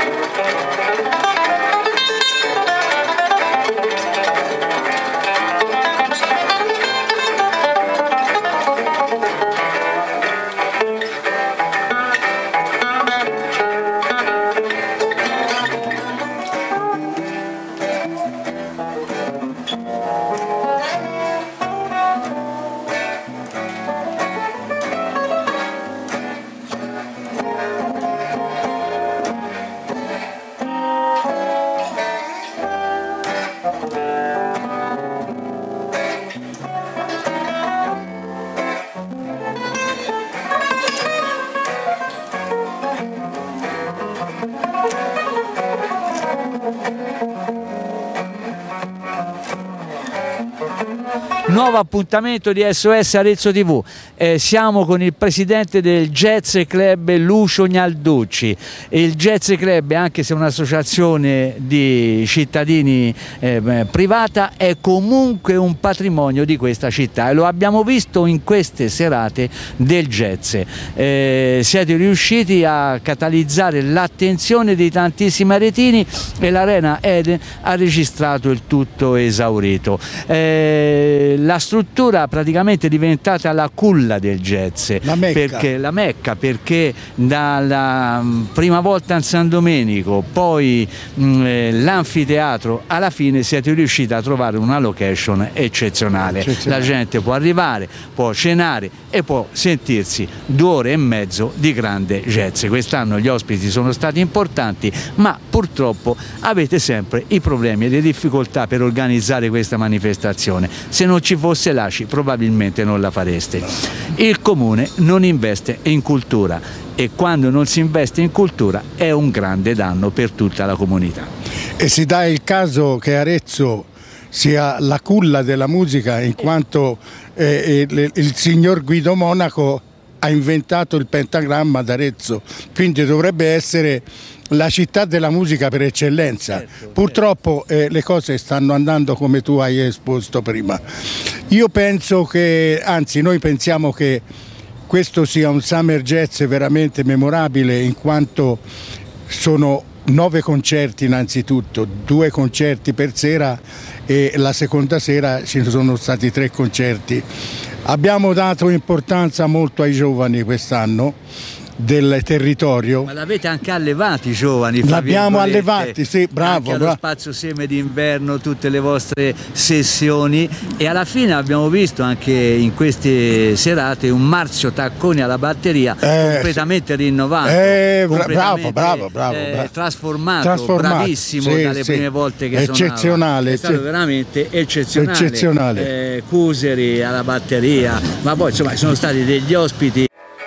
Nuovo appuntamento di SOS Arezzo TV, siamo con il presidente del Jazz Club Lucio Gnalducci. Il Jazz Club, anche se è un'associazione di cittadini privata, è comunque un patrimonio di questa città e lo abbiamo visto in queste serate del jazz. Siete riusciti a catalizzare l'attenzione di tantissimi aretini e l'Arena Eden ha registrato il tutto esaurito. La struttura praticamente è diventata la culla del jazz, la Mecca, perché dalla prima volta a San Domenico, poi l'anfiteatro, alla fine siete riusciti a trovare una location eccezionale. La gente può arrivare, può cenare e può sentirsi 2 ore e mezzo di grande jazz. Quest'anno gli ospiti sono stati importanti, ma purtroppo avete sempre i problemi e le difficoltà per organizzare questa manifestazione. Se non ci fosse l'ACI probabilmente non la fareste. Il comune non investe in cultura e quando non si investe in cultura è un grande danno per tutta la comunità. E si dà il caso che Arezzo sia la culla della musica, in quanto il signor Guido Monaco ha inventato il pentagramma d'Arezzo, quindi dovrebbe essere la città della musica per eccellenza. Certo, purtroppo le cose stanno andando come tu hai esposto prima. Io penso che, anzi noi pensiamo che questo sia un Summer Jazz veramente memorabile, in quanto sono 9 concerti innanzitutto, 2 concerti per sera e la seconda sera ci sono stati 3 concerti. Abbiamo dato importanza molto ai giovani quest'anno del territorio. Ma l'avete anche allevati i giovani? L'abbiamo allevati, sì, bravo. Anche allo spazio seme d'inverno, tutte le vostre sessioni, e alla fine abbiamo visto anche in queste serate un Marzio Tacconi alla batteria completamente rinnovato, bravo. Trasformato, bravissimo, sì, dalle prime volte che eccezionale, è stato veramente eccezionale. Cuseri alla batteria, ma poi insomma sono stati degli ospiti.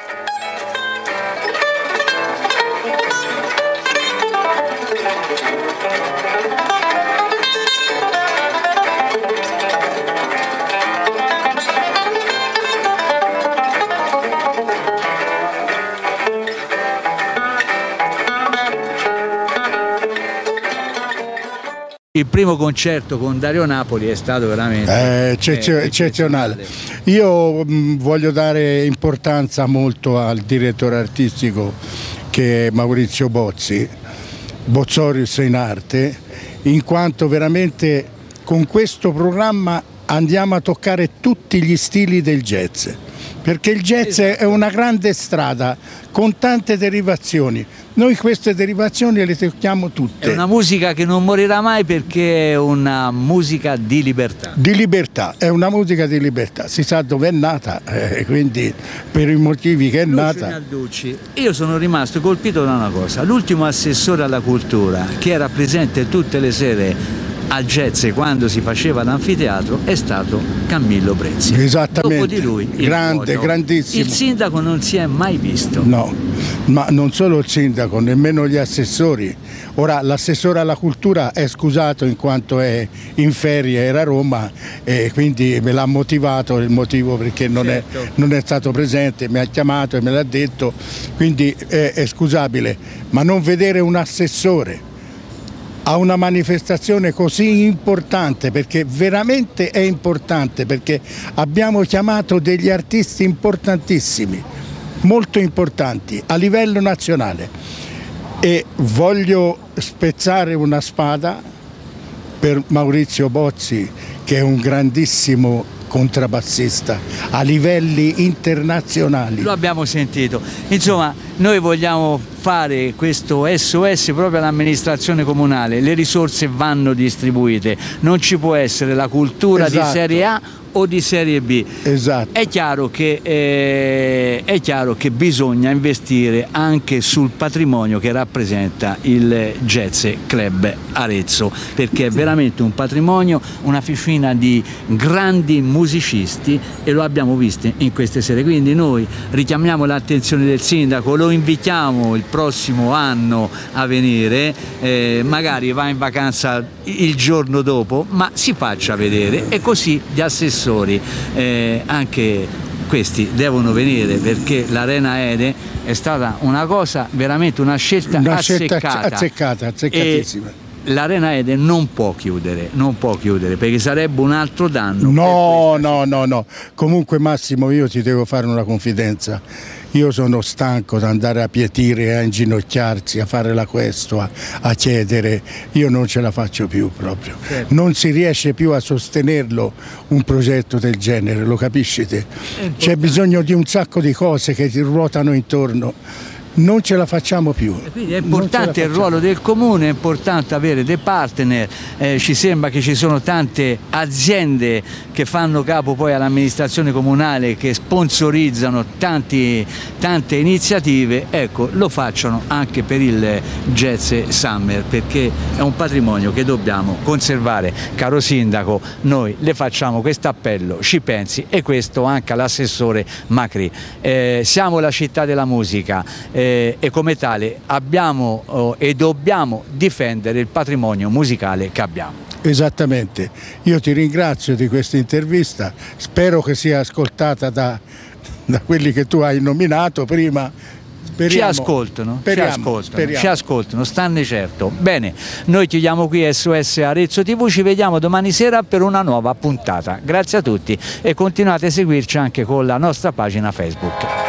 Il primo concerto con Dario Napoli è stato veramente eccezionale. Io voglio dare importanza molto al direttore artistico, che è Maurizio Bozzorius in arte, in quanto veramente con questo programma andiamo a toccare tutti gli stili del jazz, perché il jazz è una grande strada con tante derivazioni. Noi queste derivazioni le tocchiamo tutte. È una musica che non morirà mai, perché è una musica di libertà. Di libertà, è una musica di libertà. Si sa dove è nata, quindi per i motivi che è nata. Gnalducci, io sono rimasto colpito da una cosa. L'ultimo assessore alla cultura, che era presente tutte le sere al jazz quando si faceva l'anfiteatro, è stato Camillo Prezzi. Esattamente. Dopo di lui grandissimo. Il sindaco non si è mai visto. No, ma non solo il sindaco, nemmeno gli assessori. Ora l'assessore alla cultura è scusato in quanto è in ferie, era a Roma, e quindi me l'ha motivato il motivo perché non è stato presente, mi ha chiamato e me l'ha detto, quindi è scusabile, ma non vedere un assessore a una manifestazione così importante, perché veramente è importante, perché abbiamo chiamato degli artisti importantissimi, molto importanti a livello nazionale. e voglio spezzare una spada per Maurizio Bozzi, che è un grandissimo contrabbassista a livelli internazionali. Lo abbiamo sentito. Insomma, noi vogliamo fare questo SOS proprio all'amministrazione comunale, le risorse vanno distribuite, non ci può essere la cultura di serie A o di serie B. Esatto. È chiaro che bisogna investire anche sul patrimonio che rappresenta il Jazz Club Arezzo, perché è veramente un patrimonio, una ficina di grandi musicisti, e lo abbiamo visto in queste sere. Quindi noi richiamiamo l'attenzione del sindaco, lo invitiamo il prossimo anno a venire, magari va in vacanza il giorno dopo, ma si faccia vedere, e così gli assessori anche questi devono venire, perché l'Arena Ede è stata una cosa, veramente una scelta azzeccatissima. L'Arena Ede non può chiudere, perché sarebbe un altro danno. No. Comunque Massimo, io ti devo fare una confidenza. Io sono stanco di andare a pietire, a inginocchiarsi, a fare la questua, a chiedere. Io non ce la faccio più proprio. Certo. Non si riesce più a sostenerlo un progetto del genere, lo capisci te? C'è bisogno di un sacco di cose che ti ruotano intorno. Non ce la facciamo più. Quindi è importante il ruolo del comune, è importante avere dei partner, ci sembra che ci sono tante aziende che fanno capo poi all'amministrazione comunale, che sponsorizzano tante iniziative. Ecco, lo facciano anche per il Jazz Summer, perché è un patrimonio che dobbiamo conservare. Caro sindaco, noi le facciamo questo appello, ci pensi, e questo anche all'assessore Macri. Siamo la città della musica, e come tale abbiamo e dobbiamo difendere il patrimonio musicale che abbiamo. Esattamente, io ti ringrazio di questa intervista, spero che sia ascoltata da quelli che tu hai nominato prima. Ci ascoltano, stanne certo. Bene, noi chiudiamo qui SOS Arezzo TV, ci vediamo domani sera per una nuova puntata. Grazie a tutti e continuate a seguirci anche con la nostra pagina Facebook.